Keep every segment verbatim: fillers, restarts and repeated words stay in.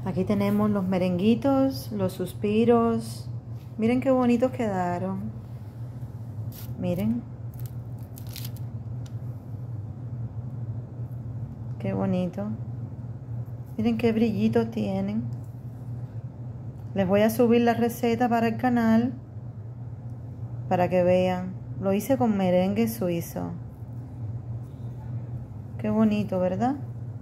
Aquí tenemos los merenguitos, los suspiros. Miren qué bonitos quedaron. Miren. Qué bonito. Miren qué brillitos tienen. Les voy a subir la receta para el canal para que vean. Lo hice con merengue suizo. Qué bonito, ¿verdad?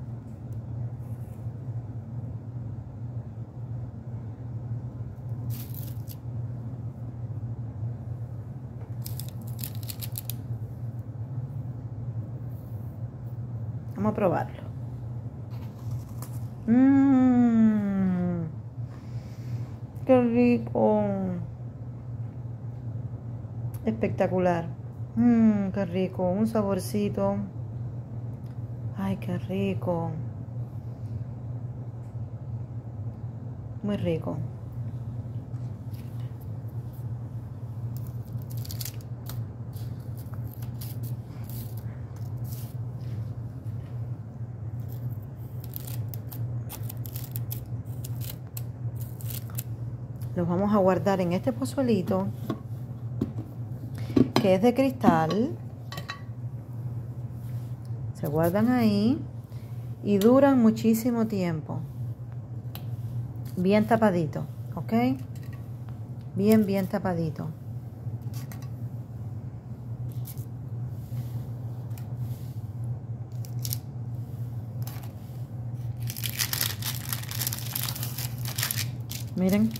Vamos a probarlo. Mmm, qué rico. Espectacular. Mmm, qué rico. Un saborcito. Ay, qué rico. Muy rico. Los vamos a guardar en este pozuelito que es de cristal. Se guardan ahí y duran muchísimo tiempo. Bien tapadito, ¿ok? Bien, bien tapadito. Miren.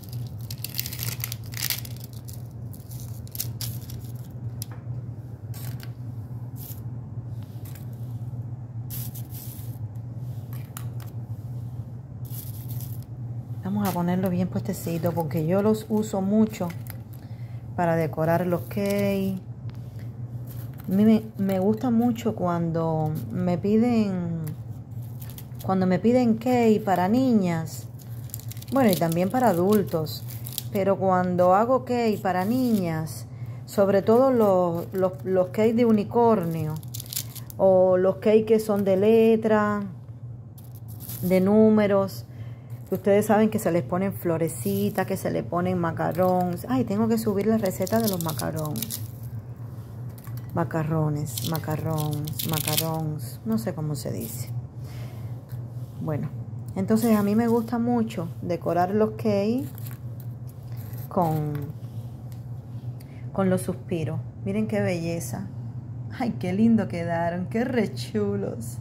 Vamos a ponerlo bien puestecito porque yo los uso mucho para decorar los cakes. A mí me, me gusta mucho cuando me piden cuando me piden cake para niñas. Bueno, y también para adultos. Pero cuando hago cake para niñas, sobre todo los, los, los cakes de unicornio o los cakes que son de letra, de números, que ustedes saben que se les ponen florecitas, que se le ponen macarrones. Ay, tengo que subir la receta de los macarrones. Macarrones, macarrones, macarrones. No sé cómo se dice. Bueno, entonces a mí me gusta mucho decorar los cakes con, con los suspiros. Miren qué belleza. Ay, qué lindo quedaron. Qué rechulos.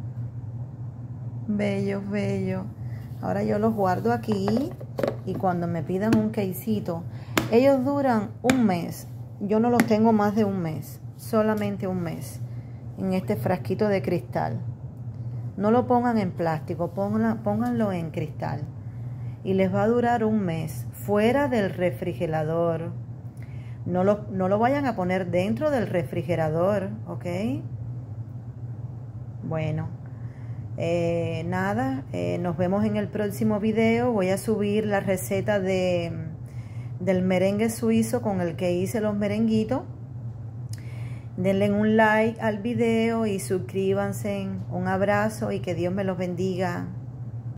Bellos, bellos. Ahora yo los guardo aquí y cuando me pidan un quesito, ellos duran un mes. Yo no los tengo más de un mes, solamente un mes en este frasquito de cristal. No lo pongan en plástico, pónganlo, pónganlo en cristal y les va a durar un mes fuera del refrigerador. No lo, no lo vayan a poner dentro del refrigerador, ¿ok? Bueno. Eh, nada, eh, nos vemos en el próximo video. Voy a subir la receta de, del merengue suizo con el que hice los merenguitos. Denle un like al video y suscríbanse. Un abrazo y que Dios me los bendiga.